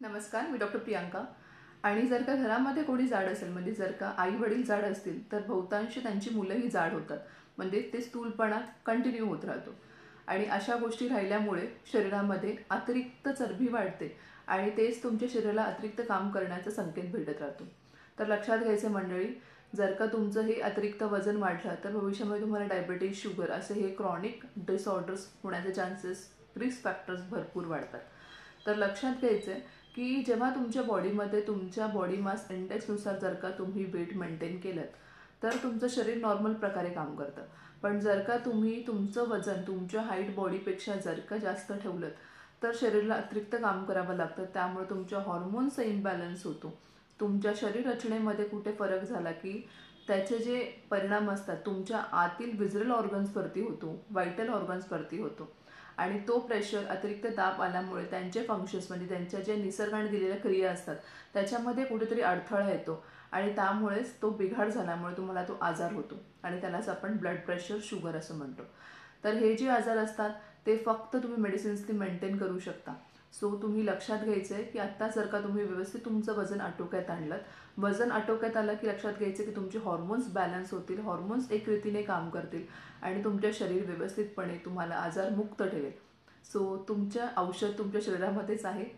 नमस्कार, मी डॉक्टर प्रियांका. आणि जर का घरामध्ये कोणी जाड असेल, म्हणजे जर का आई वडील जाड असतील, तर बहुतांश त्यांची मुलंही जाड होतात. म्हणजे ते स्थूलपणा कंटिन्यू होत राहतो. आणि अशा गोष्टी राहिल्यामुळे शरीरामध्ये अतिरिक्त चरबी वाढते आणि तेच तुमच्या शरीराला अतिरिक्त काम करण्याचा संकेत भेटत राहतो. तर लक्षात घ्यायचे मंडळी, जर का तुमचं हे अतिरिक्त वजन वाढलं तर भविष्यामध्ये तुम्हाला डायबिटीज, शुगर असे हे क्रॉनिक डिसऑर्डर्स होण्याचे चान्सेस, रिस्क फॅक्टर्स भरपूर वाढतात. तर लक्षात घ्यायचं की जेव्हा तुमच्या बॉडीमध्ये तुमच्या बॉडी मास इंडेक्सनुसार जर का तुम्ही वेट मेंटेन केलं तर तुमचं शरीर नॉर्मल प्रकारे काम करतं. पण जर का तुम्ही तुमचं वजन तुमच्या हाईट बॉडीपेक्षा जर का जास्त ठेवलं तर शरीराला अतिरिक्त काम करावं लागतं. त्यामुळे तुमच्या हॉर्मोन्सचा इम्बॅलन्स होतो. तुमच्या शरीर रचनेमध्ये कुठे फरक झाला की त्याचे जे परिणाम असतात तुमच्या आतील विजरल ऑर्गन्सवरती होतो, व्हायटल ऑर्गन्सवरती होतो. आणि तो प्रेशर, अतिरिक्त दाब आल्यामुळे त्यांचे फंक्शन्स, म्हणजे त्यांच्या जे निसर्गाने दिलेल्या क्रिया असतात त्याच्यामध्ये कुठेतरी अडथळा येतो आणि त्यामुळेच तो बिघाड झाल्यामुळे तुम्हाला तो आजार होतो आणि त्यालाच आपण ब्लड प्रेशर, शुगर असं म्हणतो. तर हे जे आजार असतात ते फक्त तुम्ही मेडिसिन्सनी मेंटेन करू शकता. सो तुम्ही लक्षात घ्यायचं आहे की आत्ता जर का तुम्ही व्यवस्थित तुमचं वजन आटोक्यात आणलं, वजन आटोक्यात आलं की लक्षात घ्यायचं की तुमचे हॉर्मोन्स बॅलन्स होतील, हॉर्मोन्स एक रीतीने काम करतील आणि तुमच्या शरीर व्यवस्थितपणे तुम्हाला आजारमुक्त ठेवेल. सो तुमच्या औषध तुमच्या शरीरामध्येच आहे.